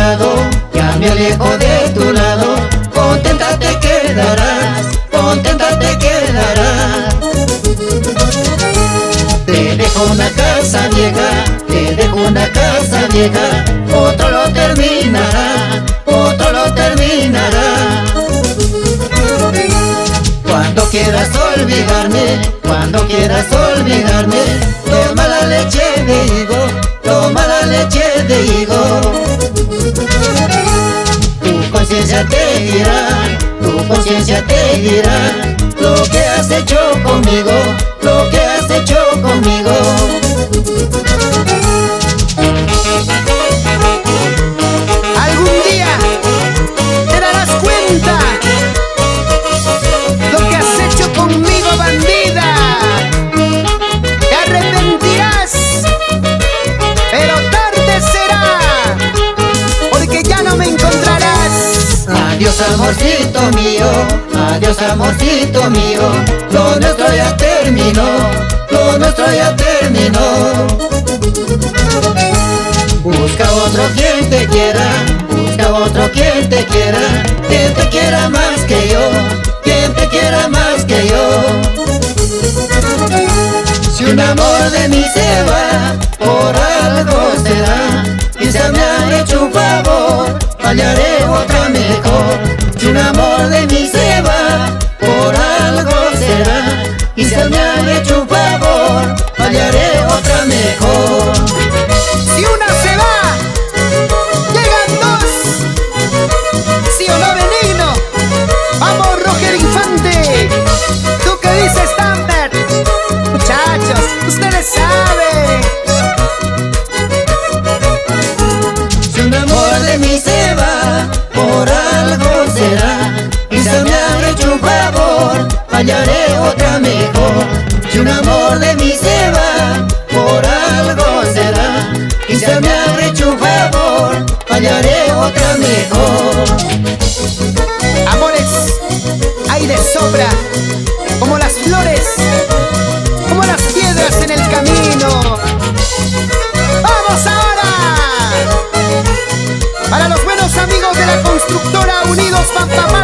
lado, ya me alejo de tu lado. Contenta te quedarás, contenta te quedarás. Te dejo una casa vieja, te dejo una casa vieja. Otro lo terminará, otro lo terminará. Cuando quieras olvidarme, cuando quieras olvidarme, toma la leche de higo, toma la leche de higo. Tu conciencia te dirá, tu conciencia te dirá lo que has hecho conmigo, lo que has hecho conmigo. Algún día te darás cuenta lo que has hecho conmigo, bandida. Te arrepentirás, pero tarde será, porque ya no me encontrarás. Adiós amorcito mío, adiós amorcito mío. Lo nuestro ya terminó, lo nuestro ya terminó. Busca otro quien te quiera, busca otro quien te quiera más que yo, quien te quiera más que yo. Si un amor de mí se va, por algo será, quizá me ha hecho un favor, hallaré otra mejor. Si un amor de mí se va, por algo será, quizá me ha hecho un favor, hallaré otra mejor. Si una se va, llegan dos. ¿Sí o no, Benigno? Vamos, Roger Infante. ¿Tú qué dices, Tamper? Muchachos, ustedes saben. Si un amor de mí se va, por algo será, quizá me ha hecho un favor, hallaré otra mejor. Si un amor de mí se va, por algo será, quizá me ha hecho un favor, hallaré otra mejor. Amores, hay de sobra, como las flores, como las piedras en el camino. ¡Vamos ahora! Para los buenos amigos de la constructora Unidos Pampamá.